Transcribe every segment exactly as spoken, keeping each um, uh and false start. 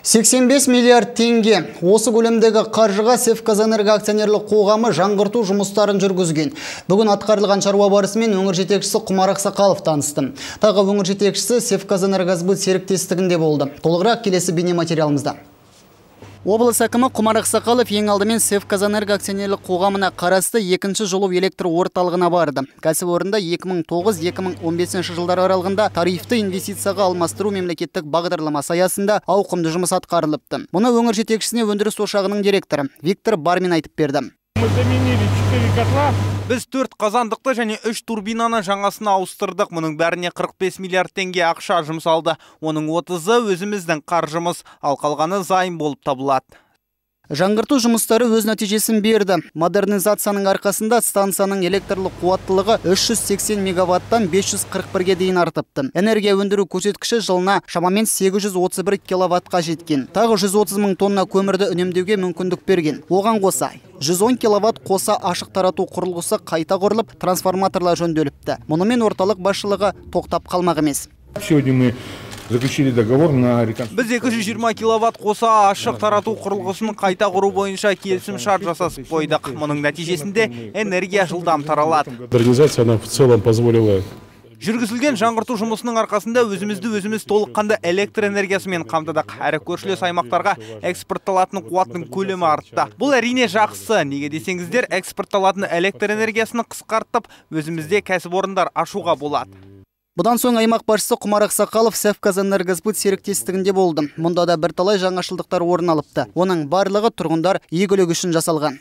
сексен бес миллиард теңге. Осы көлемдегі қаржыға Севказэнерго акционерлік қоғамы жаңғырту жұмыстарын жүргізген. Бүгін атқарылған шаруа барысымен өңір жетекшісі Құмар Ақсақалов танысты. Тағы өңір жетекшісі Севказэнергосбыт серіктестігінде болды. Толығырақ келесі бейнематериалымызда. Облыс әкімі Құмар Ақсақалов ең алдымен Севказэнерго акционерлік қоғамына қарасты екінші жылу электр орталығына барды. Кәсіпорында екі мың тоғыз - екі мың он бесінші жылдар аралығында тарифті инвестицияға алмастыру мемлекеттік бағдарламасы аясында ауқымды жұмыс атқарылыпты. Мұны өңір жетекшісіне өндіріс ошағының директоры Виктор Бармин айтып берді. Біз төрт қазандықты және үш турбинаны жаңасына ауыстырдық. Мұның бәріне қырық бес миллиард теңге ақша жұмсалды. Оның отызы өзіміздің қаржымыз, ал қалғаны займ болып табылады. Жаңғырту жұмыстары өз нәтижесін берді. Модернизацияның арқасында станцияның электрлік қуаттылығы үш жүз сексен мегаваттан бес жүз қырық бірге дейін артыпты. Энергия өндіру көрсеткіші жылына шамамен сегіз жүз отыз бір киловаттқа жеткен. Тағы жүз отыз мың тонна көмірді үнемдеуге мүмкіндік берген. Оған қоса жүз он киловатт қоса ашық тарату құрылғысы қайта құрылып, трансформаторлар жөнделіпті. Мұнымен орталық басшылығы тоқтап қалмақ емес. Заключили договор на реконструкцию. Біз екі жүз жиырма киловатт қоса ашық тарату құрылғысын қайта құру бойынша келісім шарт жасасып қойдық. Мұның нәтижесінде энергия жылдам таралады. Модернизация она в целом позволила. Жүргізілген жаңғырту жұмысының арқасында өзімізді өзіміз толыққанды электр энергиясымен қамтыдық. Әрі көршілес аймақтарға экспортталатын қуаттың көлемі артты. Бұл әрине жақсы. Неге десеңіздер, экспортталатын электр энергиясını қысқартып, өзімізде кәсіпорындар ашуға болады. Бұдан соң аймақ басшысы Құмар Ақсақалов Севказэнергосбыт серіктестігінде болды. Мұнда да бірталай жаңашылдықтар орын алыпты. Оның барлығы тұрғындар игілігі үшін жасалған.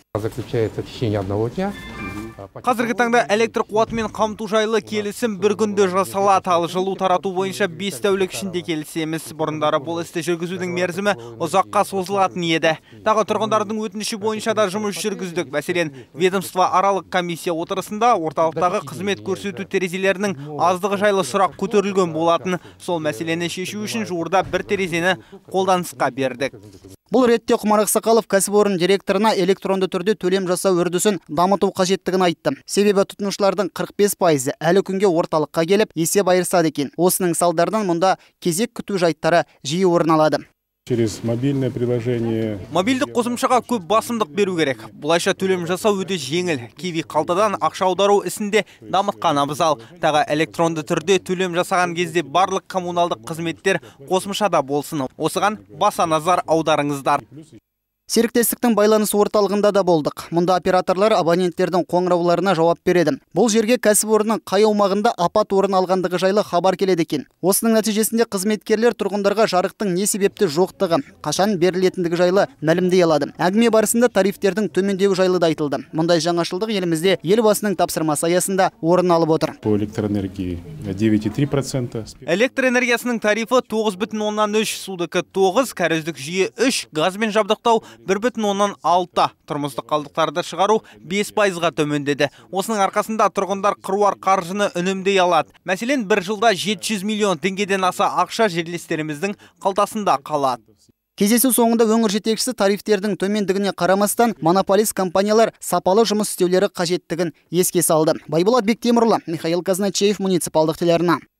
Қазіргі таңда электр қуатымен қамту жайлы келісім бір күнде жасалады, ал жылу тарату бойынша бес тәулік ішінде келісеміз. Бұрындары бұл істі жүргізудің мерзімі ұзаққа созылатын еді. Тағы тұрғындардың өтініші бойынша да жұмыс жүргіздік. Мәселен, ведомство аралық комиссия отырысында орталықтағы қызмет көрсету терезелерінің аздығы жайлы сұрақ көтерілген болатын. Сол мәселені шешу үшін жуырда бір терезені қолданысқа бердік. Бұл ретте Құмар Ақсақалов кәсіпорын директорына электронды түрде төлем жасау үрдісін дамыту қажеттігін айтты. Себебі тұтынушылардың қырық бес пайызы әлі күнге орталыққа келіп есеп айырысады екен. Осының салдарынан мұнда кезек күту жайттары жиі орын алады. Через мобильное приложение. Мобильдік қосымшаға көп басымдық беру керек. Бұлайша төлем жасау өте жеңіл. Киви қалтадан ақша аудару ісінде дамытқан абзал. Тағы электронды түрде төлем жасаған кезде барлық коммуналдық қызметтер қосымшада болсын. Осыған баса назар аударыңыздар. Серіктестіктің байланыс орталығында да болдық. Мұнда операторлар абоненттердің қоңырауларына жауап береді. Бұл жерге кәсіпорынның қай аумағында апат орын алғандығы жайлы хабар келеді екен. Осының нәтижесінде қызметкерлер тұрғындарға жарықтың не себепті жоқтығы, қашан берілетіндігі жайлы мәлімдей алады. Әңгіме барысында тарифтердің төмендеуі жайлы да айтылды. Мұндай жаңашылдық елімізде елбасының тапсырмасы аясында орын алып отыр. По электроэнергии девять и три процента. Электр энергиясының тарифы тоғыз бүтін оннан үш, судыкі тоғыз, кәріздік жүйе үш, газбен жабдықтау бір бүтін оннан алты, тұрмыстық қалдықтарды шығару бес пайызға төмендеді. Осының арқасында тұрғындар қыруар қаржыны үнемдей алады. Мәселен, бір жылда жеті жүз миллион теңгеден аса ақша жерлестеріміздің қалтасында қалады. Кездесу соңында өңір жетекшісі тарифтердің төмендігіне қарамастан монополист компаниялар сапалы жұмыс істеулері қажеттігін еске салды. Байболат Бектемірлі, Михаил Казначеев, муниципалдық телеарна.